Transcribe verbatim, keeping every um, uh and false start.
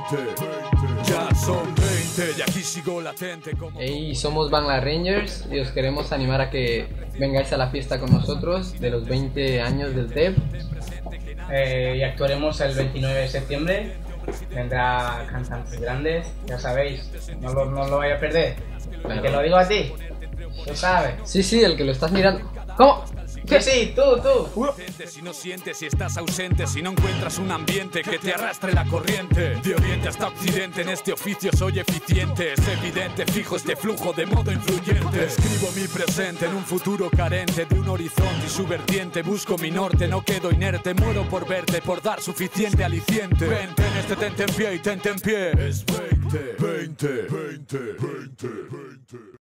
veinte, ya son veinte y aquí sigo latente como... Hey, somos Bangla Rangers y os queremos animar a que vengáis a la fiesta con nosotros de los veinte años del T E P. Eh, y actuaremos el veintinueve de septiembre. Vendrá cantantes grandes, ya sabéis, no lo, no lo vaya a perder. Claro. Te lo digo a ti, tú sabes. Sí, sí, el que lo estás mirando. ¿Cómo? Sí, sí, tú, tú. Si no sientes, si estás ausente, si no encuentras un ambiente que te arrastre la corriente. De oriente hasta occidente, en este oficio soy eficiente. Es evidente, fijo este flujo de modo influyente. Escribo mi presente en un futuro carente de un horizonte y su vertiente. Busco mi norte, no quedo inerte, muero por verte, por dar suficiente aliciente. Vente en este tente en pie y tente en pie. Es veinte, veinte, veinte, veinte, veinte.